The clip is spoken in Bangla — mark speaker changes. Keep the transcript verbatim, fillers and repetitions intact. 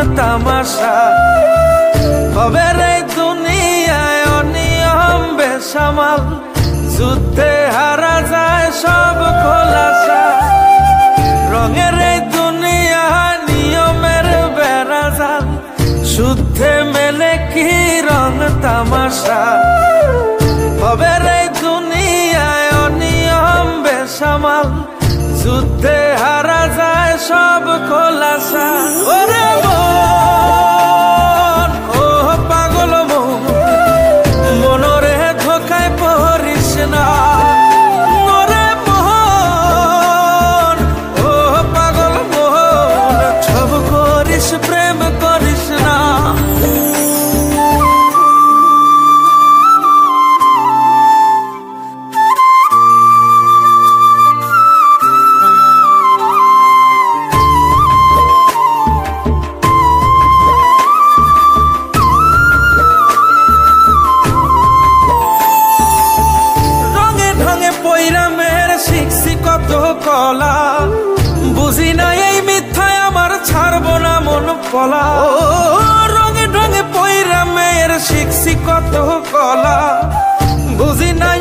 Speaker 1: তামাশা। হবে রে দুনিয়ায় অনিয়ম বেসামাল, যুদ্ধে হারা যায় সব খোলাসা। রঙের এই দুনিয়া নিয়মের বেড়াজাল, শুদ্ধে মেলে কি রং তামাশা। হবে রে দুনিয়ায় অনিয়ম বেসামাল, যুদ্ধে হারা যায় সব খোলাসা। ওরে মন, ও পাগল মন, মনরে ধোকায় পড়িস না। ওরে মন, ও পাগল মন, সব করিস প্রেম করিস না। কলা বুঝি না এই মিথ্যায় আমার ছাড়বো না মন পলা। ও রঙে ঢঙে পয়রা মেয়ের শিখছি কত কলা, বুঝি না